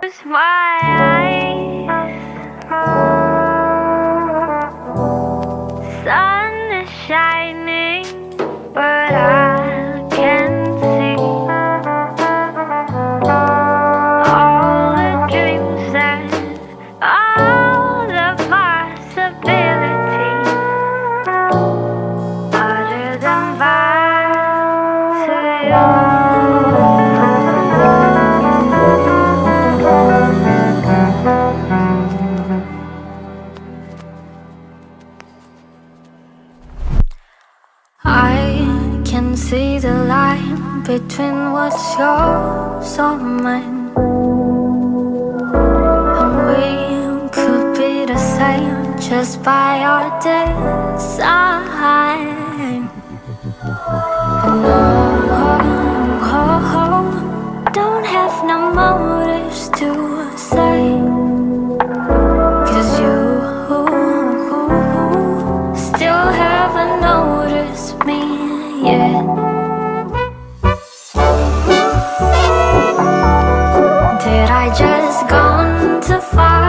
my eyes, sun is shining, but I can't see all the dreams and all the possibilities, other than back to you. I can see the line between what's yours or mine, and we could be the same just by our design. No, don't have no motives to say, 'cause you still haven't noticed me yet. Did I just gone too far?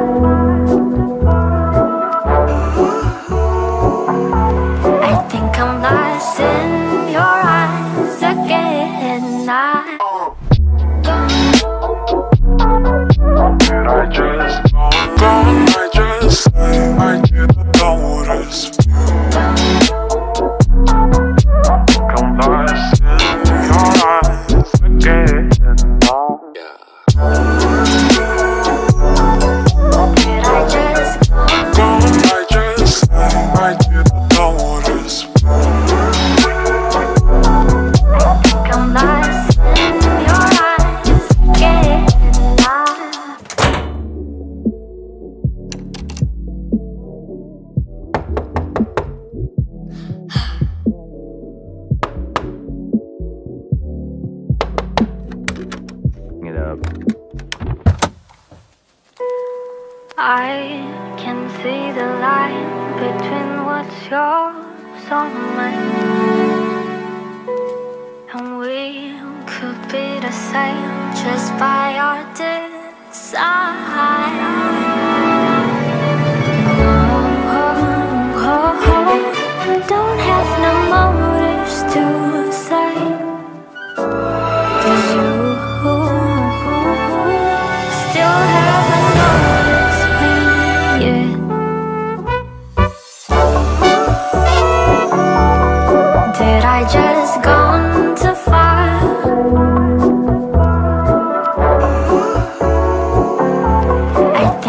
I think I'm lost in your eyes again. Did I just gone? I didn't notice. Come lost in your eyes again. Did I just Gone? I didn't notice. come lost in your eyes again? It up. I can see the line between what's yours or mine, and we could be the same just by our design. Don't have no motives to say, 'cause you still haven't noticed me yet. Did I just gone too far? I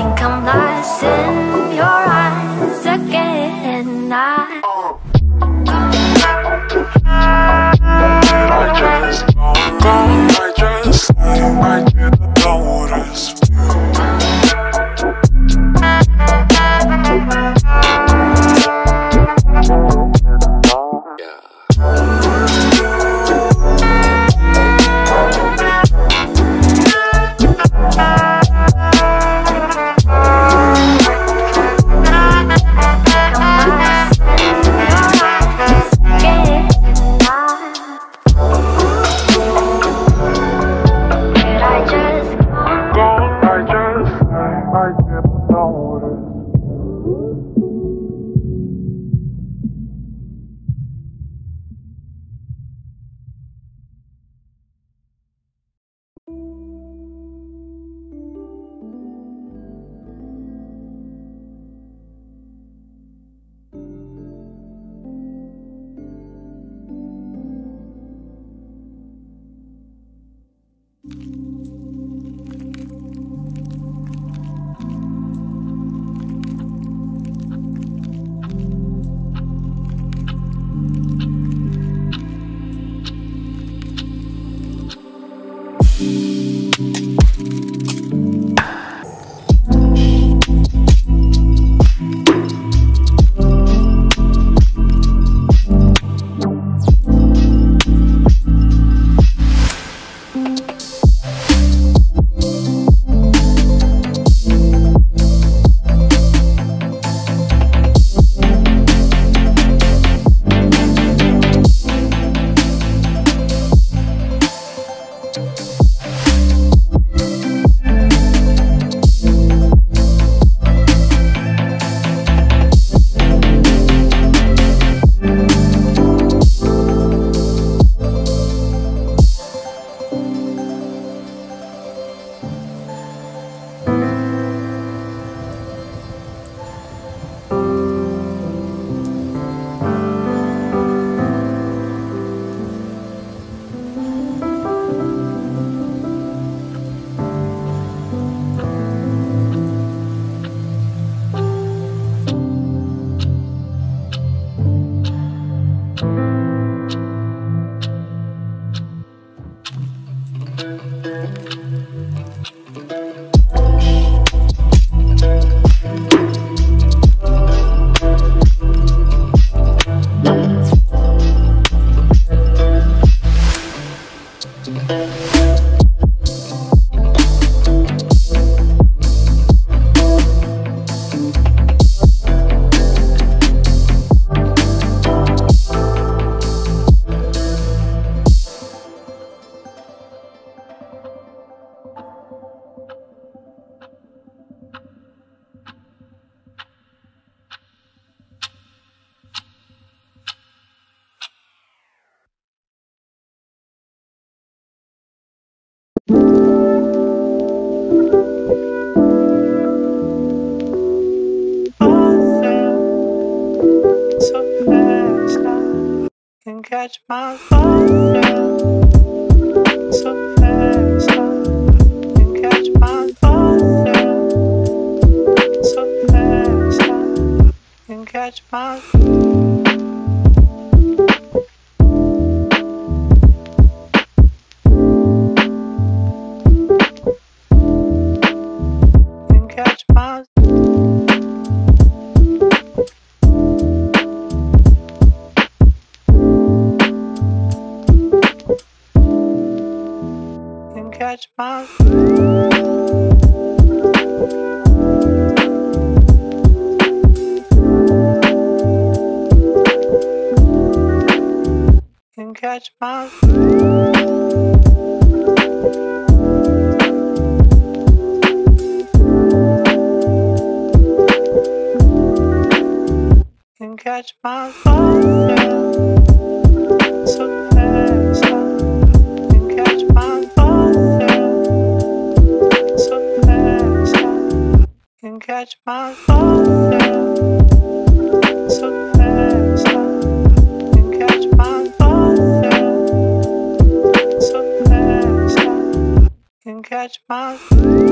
can catch my thunder so fast. I can catch my thunder so fast. I can catch my catch my catch my can catch my can catch my thunder so fast. I can catch my thunder so fast. I can catch my thunder so fast. I can catch my thunder so fast. I can catch my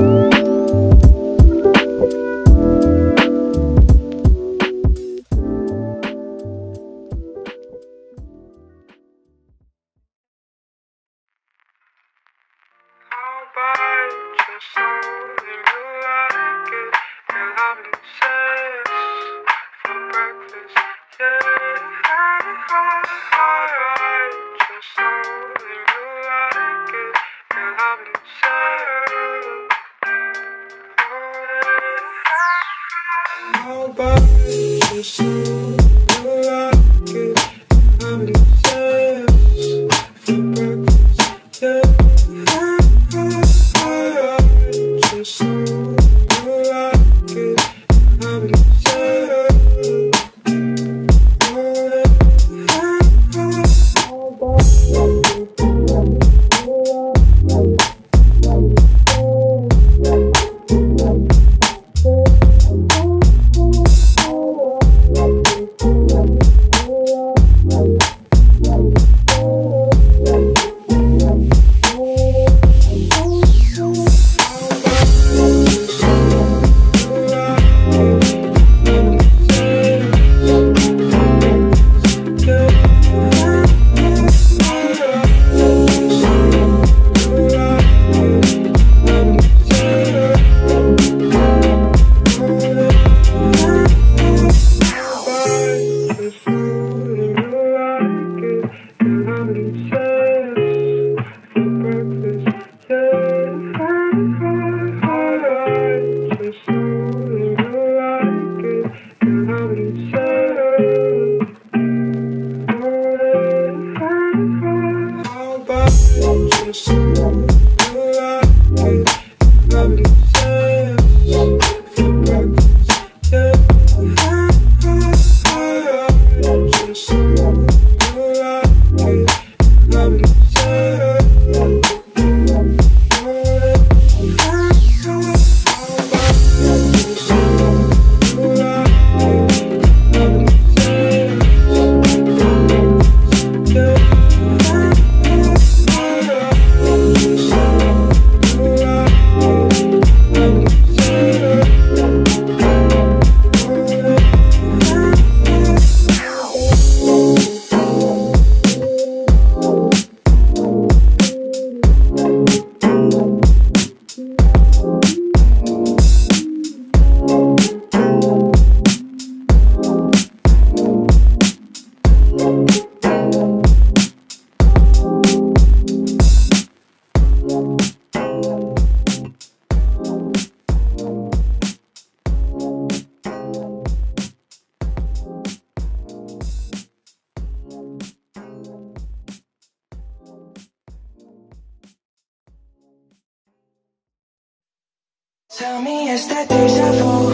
Tell me, is that deja vu?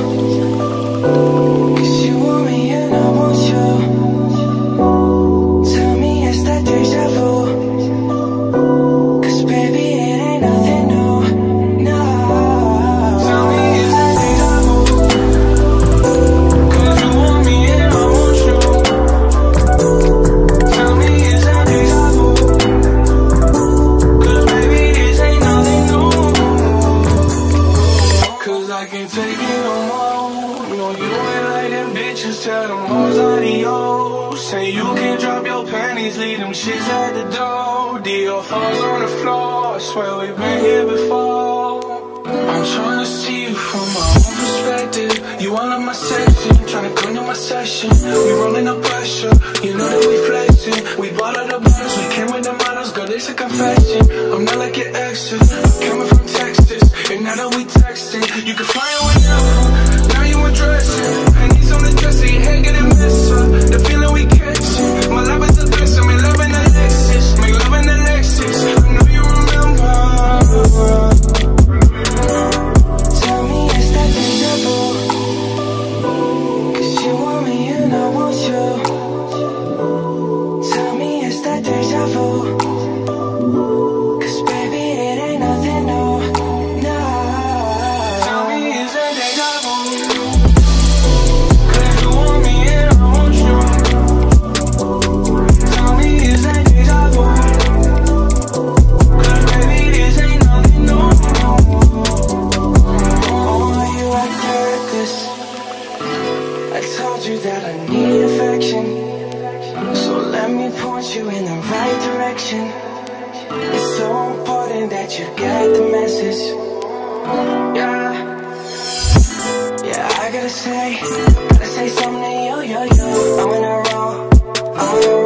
'Cause you want me and I want you. Tell me, is that deja vu? 'Cause baby, it ain't nothing new, no. Tell me, is that deja vu? 'Cause you want me and I want you. Tell me, you can drop your panties, leave them shits at the door. Dior falls on the floor, I swear we've been here before. I'm trying to see you from my own perspective. You all in my section, trying to come to my session. We rolling up pressure, you know that we flexing. We bought all the bottles, we came with the models. Girl, it's a confession, I'm not like your exes. I'm coming from Texas, and now that we texting, you can fly away whenever. Now you undressing, panties on the dresser, your head getting messed up. The feeling we catching, my love is the best. I'm in love in the Lexus, make love in the Lexus. I know you remember. Tell me, is that deja vu? 'Cause you want me and I want you. Tell me, is that deja vu? 'Cause baby, it ain't nothing new, no. Tell me, is that deja vu? 'Cause you want me and I want you. Tell me, is that deja vu? 'Cause baby, this ain't nothing new. I told you that I need affection, so let me point you in the right direction. It's so important that you get the message. Yeah, yeah, I gotta say something to you, yo, yo. I'm in a row,